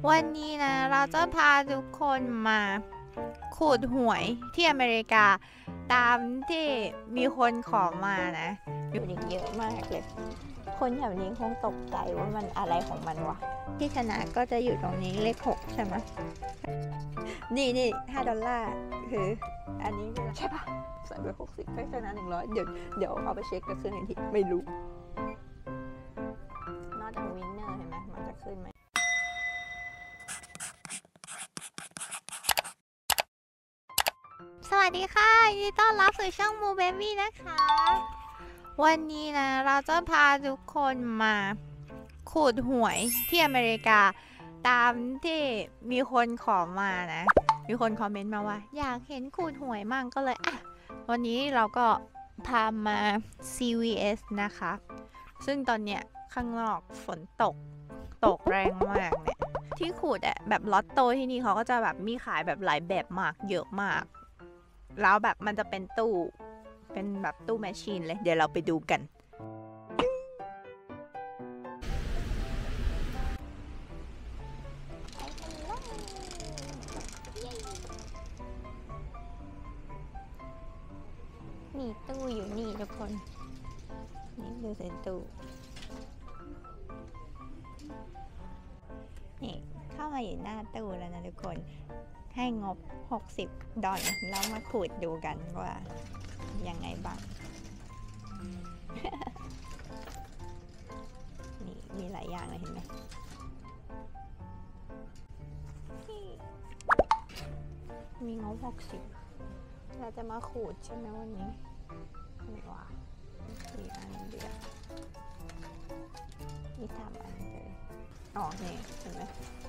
วันนี้นะเราจะพาทุกคนมาขูดหวยที่อเมริกาตามที่มีคนขอมานะอยู่อีกเยอะมากเลยคนแถวนี้คงตกใจว่ามันอะไรของมันวะที่ชนะก็จะอยู่ตรงนี้เลข6ใช่ไหมนี่$5คืออันนี้ใช่ปะใส่ไป60ก็ชนะ100เดี๋ยวเอาไปเช็คกับเครื่องอีกทีไม่รู้ not a winner เห็นไหมมันจะขึ้นไหมสวัสดีค่ะยินดีต้อนรับสู่ช่องมูเบบี้นะคะวันนี้นะเราจะพาทุกคนมาขูดหวยที่อเมริกาตามที่มีคนขอมานะมีคนคอมเมนต์มาว่าอยากเห็นขูดหวยมั่งก็เลยวันนี้เราก็พามา CVS นะคะซึ่งตอนเนี้ยข้างนอกฝนตกแรงมากเนี่ยที่ขูดแบบลอตโต้ที่นี่เขาก็จะแบบมีขายแบบหลายแบบมากเยอะมากแล้วแบบมันจะเป็นตู้เป็นแบบตู้แมชชีนเลยเดี๋ยวเราไปดูกันนี่ตู้อยู่นี่ทุกคนนี่ดูสิตู้นี่เข้ามาอยู่หน้าตู้แล้วนะทุกคนให้งบ$60แล้วมาขูดดูกันว่ายังไงบ้าง นี่มีหลายอย่างเลยเห็นไหมมีงบ60เราจะมาขูดใช่ไหมวันนี้ไม่ว่า4 อันเดียวมี3 อันเลยอ๋อนี่เห็นไหม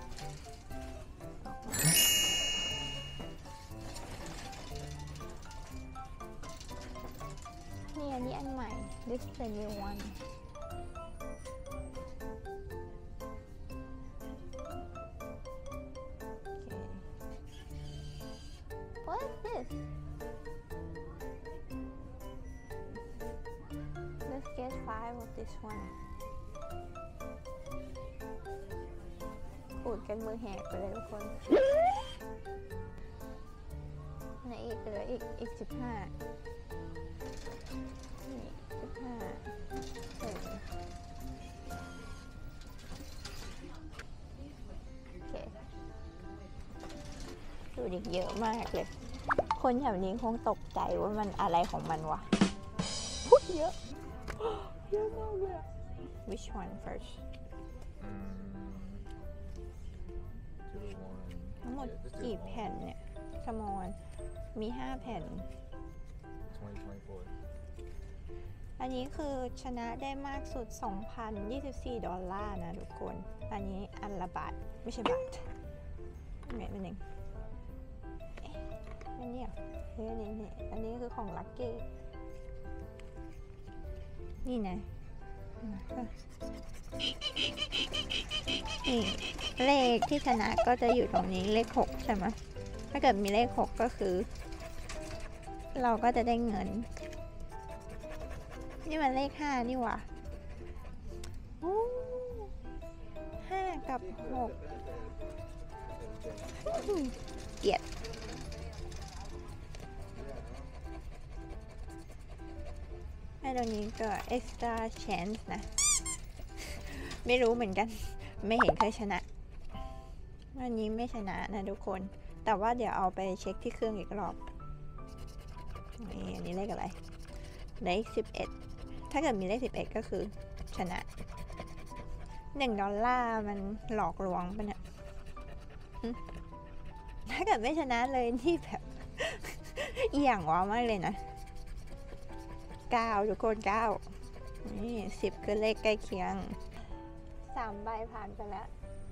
นี่อันนี้อันใหม่ this is the new one what is this let's get 5 of this one ขูดกันมือแหกไปเลยทุกคนในอีกเหลืออีก15นี่15โอเคดูดิเยอะมากเลยคนแถวนี้คงตกใจว่ามันอะไรของมันวะพูดเยอะมากเลย which one first ทั้งหมดกี่แผ่นเนี่ยสมอนมี5 แผ่นอันนี้คือชนะได้มากสุด$2,024นะทุกคนอันนี้อันละบาทไม่ใช่บาทไม่เป็นเองอันนี้อันนี้คือของลัคกี้นี่นะนี่เลขที่ชนะก็จะอยู่ตรงนี้เลข6ใช่ไหมถ้าเกิดมีเลข6ก็คือเราก็จะได้เงินนี่มันเลข5นี่หว่า5 กับ 6เกลียดให้ตรงนี้ก็ extra chance นะไม่รู้เหมือนกันไม่เห็นเคยชนะวันนี้ไม่ชนะนะทุกคนแต่ว่าเดี๋ยวเอาไปเช็คที่เครื่องอีกรอบนี่อันนี้เลขอะไรเลข11ถ้าเกิดมีเลข11ก็คือชนะ$1มันหลอกลวงปะเนี่ยถ้าเกิดไม่ชนะเลยที่แบบเอี่ยงว้ามากเลยนะ9ทุกคน9นี่10คือเลขใกล้เคียง3 ใบผ่านไปแล้ว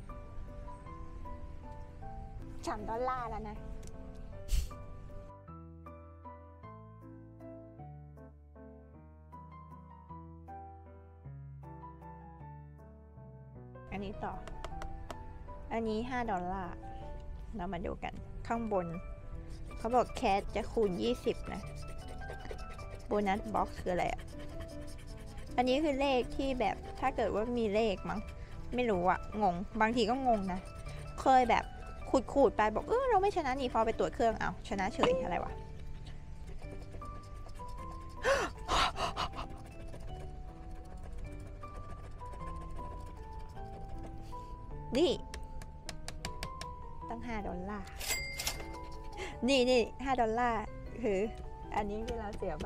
$3แล้วนะอันนี้ต่ออันนี้$5เรามาดูกันข้างบนเขาบอกแคทจะคูณ20นะโบนัสบ็อกซ์คืออะไรอันนี้คือเลขที่แบบถ้าเกิดว่ามีเลขมั้งไม่รู้อะงงบางทีก็งงนะเคยแบบขูดไปบอกเราไม่ชนะนี่พอไปตรวจเครื่องเอาชนะเฉยอะไรวะนี่ตั้ง$5นี่$5คืออันนี้ที่เราเสียไป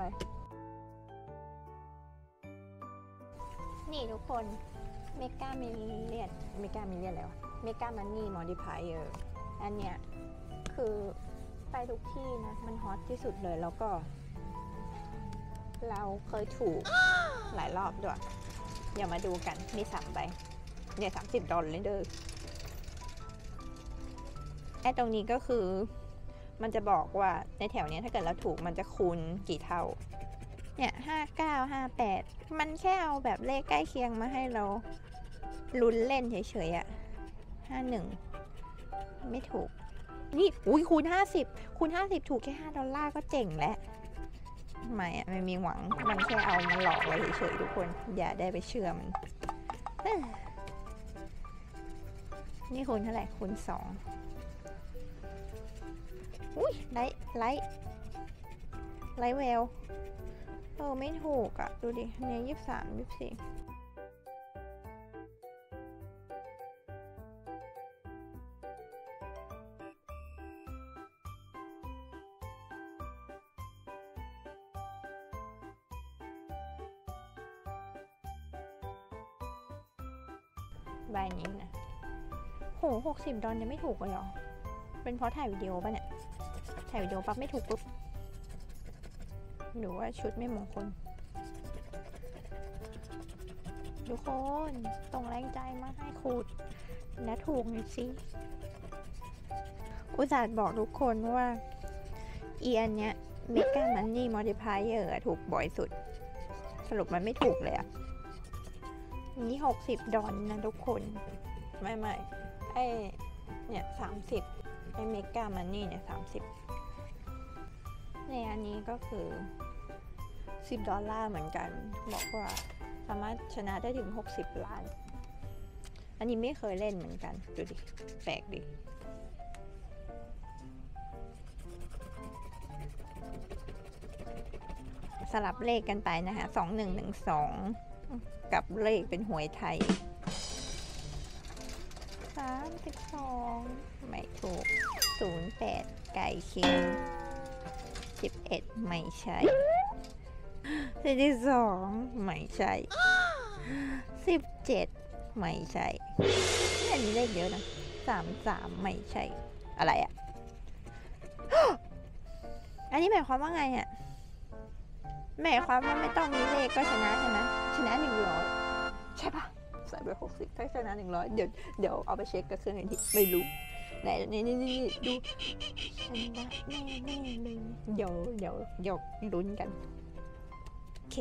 นี่ทุกคนเมกามิเลียนอะไรวะเมกามันนี่มอดิพายเออร์อันเนี้ยคือไปทุกที่นะมันฮอตที่สุดเลยแล้วก็เราเคยถูกหลายรอบด้วยอย่ามาดูกันมี3ใบเนี่ย$30เลยเด้อไอ้ตรงนี้ก็คือมันจะบอกว่าในแถวนี้ถ้าเกิดเราถูกมันจะคูณกี่เท่าเนี่ย59 58มันแค่เอาแบบเลขใกล้เคียงมาให้เราลุ้นเล่นเฉยๆอะ51ไม่ถูกนี่อุ้ยคูณ50ถูกแค่$5ก็เจ๋งแล้วไม่อะไม่มีหวังมันแค่เอามาหลอกเราเฉยๆทุกคนอย่าได้ไปเชื่อมันนี่คูณเท่าไหร่คูณ2อุ้ยไลท์แววไม่ถูกอ่ะดูดิเนี่ย23 24ใบนี้นะโห$60ยังไม่ถูกเลยเหรอเป็นเพราะถ่ายวิดีโอป่ะเนี่ยถ่ายวิดีโอปั๊บไม่ถูกปุ๊บหรือว่าชุดไม่มงคลทุกคนส่งแรงใจมาให้ขูดและถูกหน่อยสิอุตส่าห์บอกทุกคนว่าอันเนี้ยเมกามันนี่มอดิพายเออร์ถูกบ่อยสุดสรุปมันไม่ถูกเลยอ่ะนี่$60นะทุกคนไม่ไอเนี่ย30ไอเมกามันนี่เนี่ย30ในอันนี้ก็คือ$10เหมือนกันบอกว่าสามารถชนะได้ถึง60 ล้านอันนี้ไม่เคยเล่นเหมือนกันดูดิแปลกดิสลับเลขกันไปนะคะ2112กับเลขเป็นหวยไทย32ไม่ถูก08ไก่เคียง11ไม่ใช่42ไม่ใช่17ไม่ใช่อันนี้เลขเยอะนะ33ไม่ใช่อะไรอ่ะ อันนี้หมายความว่าไงอ่ะหมายความว่าไม่ต้องมีเลขก็ชนะใช่ไหมชนะ100ใช่ปะใส่ไป60ถ้าชนะ100เดี๋ยวเอาไปเช็คกับเครื่องที่ไม่รู้ไหนนี่ดูชนะแน่เลยเดี๋ยวลุ้นกันเค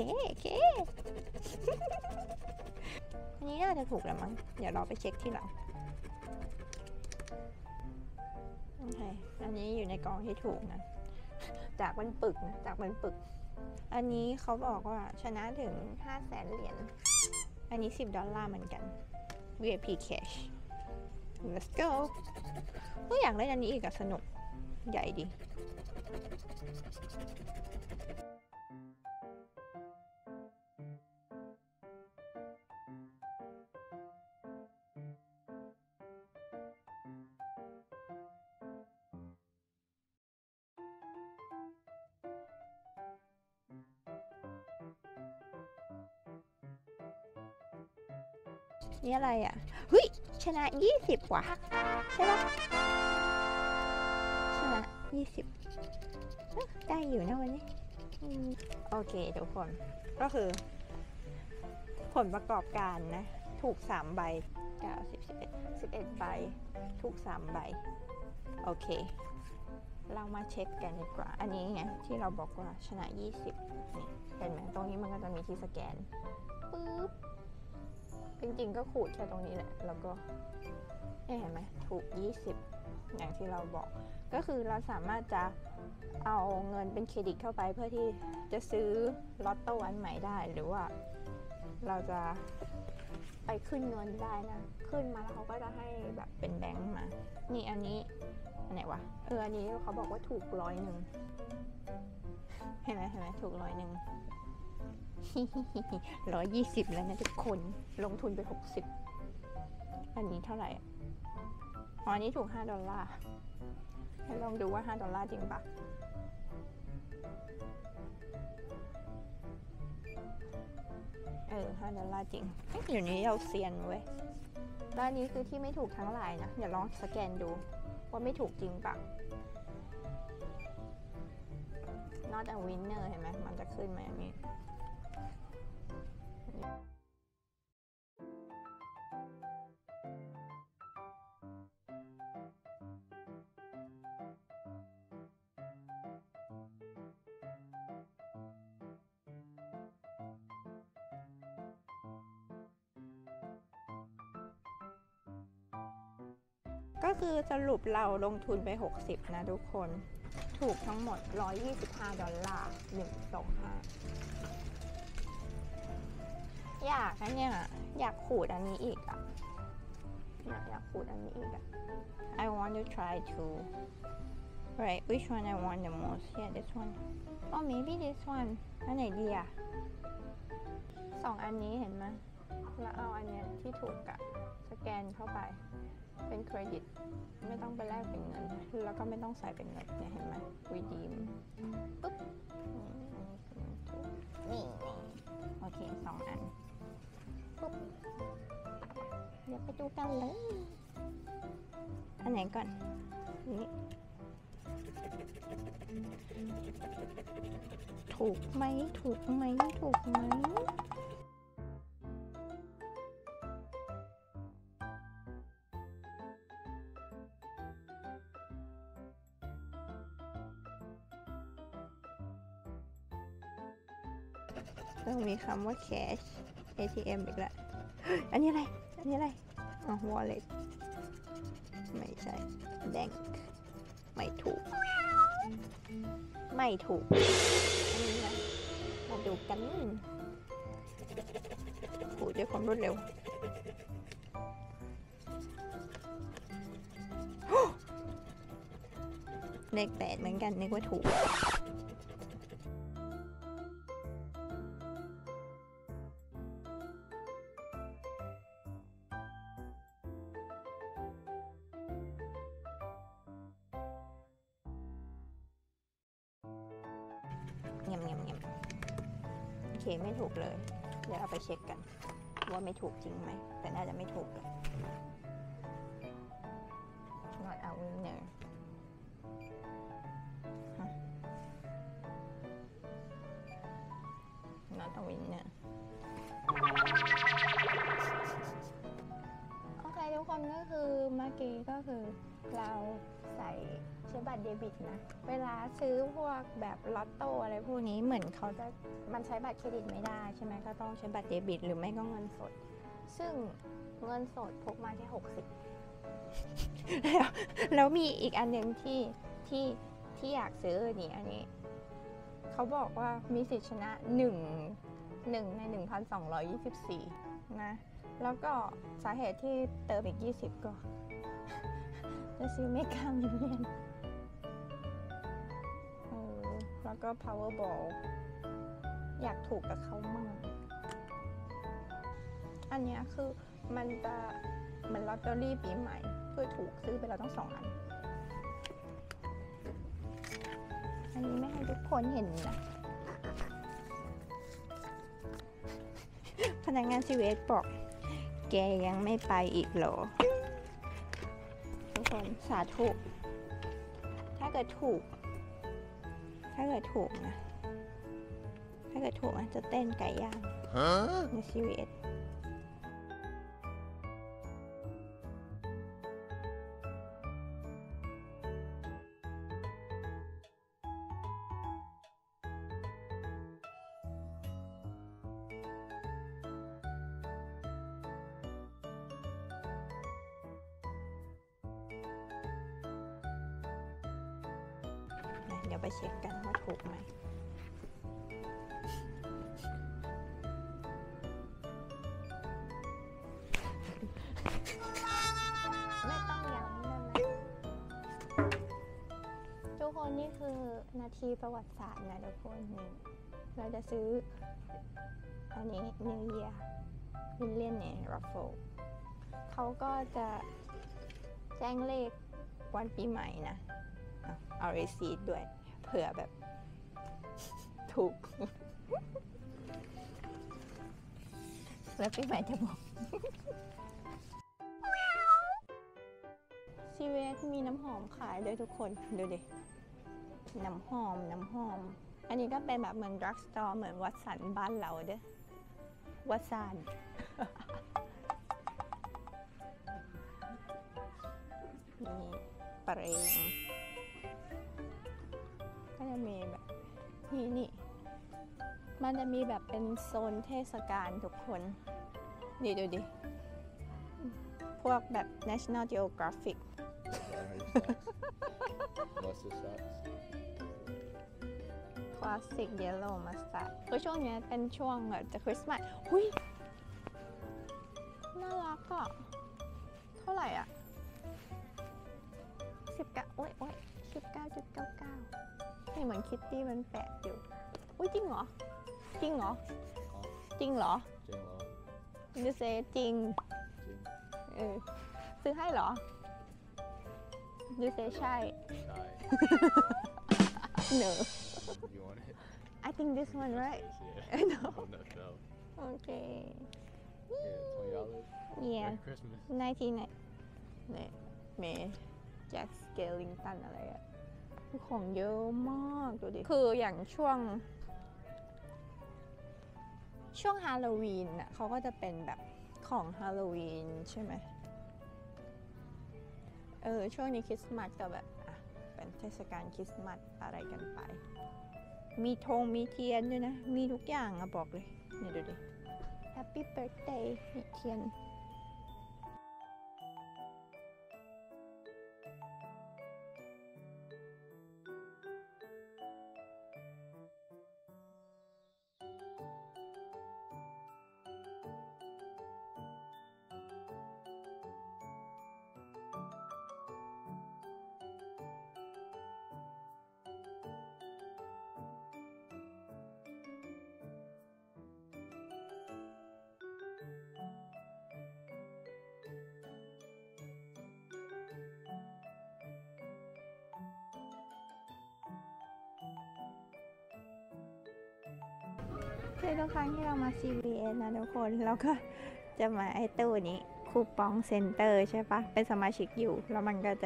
อันนี้น่าจะถูกแล้วมั้งเดี๋ยวเราไปเช็คที่หลังโอเคอันนี้อยู่ในกองที่ถูกนะจากมันปึกอันนี้เขาบอกว่าชนะถึง500,000 เหรียญอันนี้$10เหมือนกัน VIP cash let's go ก็อยากเล่นอันนี้อีกอะสนุกใหญ่ดีนี่อะไรอ่ะเฮ้ยชนะ20ว่ะใช่ปะชนะ20ได้อยู่นะวันนี้โอเคทุกคนก็คือผลประกอบการนะถูก3ใบ9 10 11ใบถูก3ใบโอเคเรามาเช็คกันดีกว่าอันนี้ไงที่เราบอกว่าชนะ20นี่เห็นไหมตรงนี้มันก็จะมีที่สแกนปึ๊บจริงๆก็ขูดแค่ตรงนี้แหละแล้วก็เห็นไหมถูก20อย่างที่เราบอกก็คือเราสามารถจะเอาเงินเป็นเครดิตเข้าไปเพื่อที่จะซื้อลอตโต้อันใหม่ได้หรือว่าเราจะไปขึ้นเงินได้นะขึ้นมาแล้วเขาก็จะให้แบบเป็นแบงค์มานี่อันนี้อันไหนวะอันนี้เขาบอกว่าถูก100เห็นไหมถูก120แล้วนะทุกคนลงทุนไป60อันนี้เท่าไหร่อันนี้ถูก$5ให้ลองดูว่า$5จริงปะ$5จริงเดี๋ยวนี้เราเซียนเว้ยด้านนี้คือที่ไม่ถูกทั้งหลายนะเดี๋ยวลองสแกนดูว่าไม่ถูกจริงปะ not a winner เห็นไหมมันจะขึ้นมาอย่างนี้ก็คือสรุปเราลงทุนไป60นะทุกคนถูกทั้งหมด$125 125อยากนะเนี่ยอยากขูดอันนี้อีกอ่ะอยากขูดอันนี้อีกอ่ะ I want to try to right which one I want the most yeah this one oh maybe this one อันไหนดีอ่ะ2อันนี้เห็นไหมแล้วเอาอันเนี้ยที่ถูกอ่ะสแกนเข้าไปเป็นเครดิตไม่ต้องไปแลกเป็นเงินแล้วก็ไม่ต้องใส่เป็นเงินเนี่ยเห็นไหม redeem ปุ๊บนี่โอเค2อันปุ๊บเดี๋ยวไปดูกันเลยอันไหนก่อนนี่ถูกไหมต้องมีคำว่า cash ATM อีกแล้วอันนี้อะไรwallet ไม่ใช่ bank ไม่ถูกอันนี้นะมาดูกันพูดด้วยความรวดเร็วเลข8เหมือนกันนึกว่าถูกเงียบโอเคไม่ถูกเลยเดี๋ยวเราไปเช็คกันว่าไม่ถูกจริงไหมแต่น่าจะไม่ถูกเลย not a winner not a winner โอเคทุกคนก็คือเมื่อกี้ก็คือเราใส่ใช้บัตรเดบิตนะเวลาซื้อพวกแบบลอตโต้อะไรพวกนี้เหมือนเขาจะมันใช้บัตรเครดิตไม่ได้ใช่ไหมก็ต้องใช้บัตรเดบิตหรือไม่ก็เงินสดซึ่งเงินสดพกมาแค่60แล้วมีอีกอันหนึ่งที่อยากซื้อนี่อันนี้เขาบอกว่ามีสิทธิชนะ1ใน 1,224 นะแล้วก็สาเหตุที่เติมอีก20ก็จะซื้อเมกามิลเลียนแล้วก็ Powerball อยากถูกกับเขามั่งอันนี้คือมันจะเหมือนลอตเตอรี่ปีใหม่เพื่อถูกซื้อไปเราต้อง2 อันนี้ไม่ให้ทุกคนเห็นนะพนักงานซีเวสบอกแกยังไม่ไปอีกเหรอทุกคนสาธุถ้าเกิดถูกนะจะเต้นไก่ย่างในซีเวสเดี๋ยวไปเช็คกันว่าถูกไหมนาทีประวัติศาสตร์นะทุกคนนี่เราจะซื้ออันนี้ New Year Millionaire Raffle เขาก็จะแจ้งเลขวันปีใหม่นะเอารีซีทด้วยเผื่อแบบถูก แล้วปีใหม่จะบอก ซีเวสมีน้ำหอมขายด้วยทุกคนดูดิน้ำหอมอันนี้ก็เป็นแบบเหมือนดรักสตอร์เหมือนวัดสันบ้านเราเด้อวัดซาน มีเปรย์ก็จะมีแบบนี่มันจะมีแบบเป็นโซนเทศกาลทุกคนนี่ดูดิพวกแบบ National Geographic Classic Yellow Mustard คือช่วงนี้เป็นช่วงแบบจะคริสต์มาสหุยน่ารักอ่ะเท่าไหร่อ่ะ19โอ๊ย19.99นี่เหมือนคิตตี้มันแปะอยู่อุ้ยจริงเหรอดูเซจริงซื้อให้เหรอดูเซใช่ No You want it? I think this one right Yeah. No No. Okay Yeah, $20. Yeah Merry Christmas. 19เนี่ยเมย์แจ็คสเกลลิงตันอะไรอะของเยอะมากดูดิคืออย่างช่วงฮาโลวีนน่ะเขาก็จะเป็นแบบของฮาโลวีนใช่ไหมช่วงนี้คริสต์มาสก็แบบเป็นเทศกาลคริสต์มาสอะไรกันไปมีธงมีเทียนด้วยนะมีทุกอย่างอะบอกเลยนี่ดูดิ Happy Birthday มีเทียนคือทุกครั้งที่เรามา CVS นะทุกคนเราก็จะมาไอ้ตู้นี้คูปองเซ็นเตอร์ใช่ปะเป็นสมาชิกอยู่แล้วมันก็จะ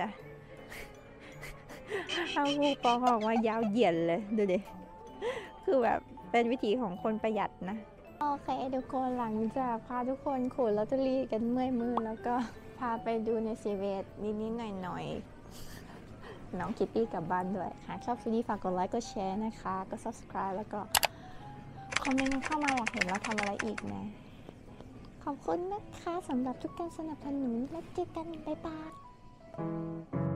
เอาคูปองออกมายาวเหยียดเลยดูดิคือแบบเป็นวิธีของคนประหยัดนะโอเคทุกคนหลังจากพาทุกคนขนลอตเตอรี่กันเมื่อยมือแล้วก็พาไปดูใน CVS นิดๆหน่อยๆน้องคิตตี้กลับบ้านด้วยหากชอบคลิปนี้ฝากกดไลค์กดแชร์นะคะก็ subscribe แล้วก็คอมเมนต์เข้ามาอยากเห็นเราทำอะไรอีกนะขอบคุณนะคะสำหรับทุกการสนับสนุนแล้วเจอกันบ๊ายบาย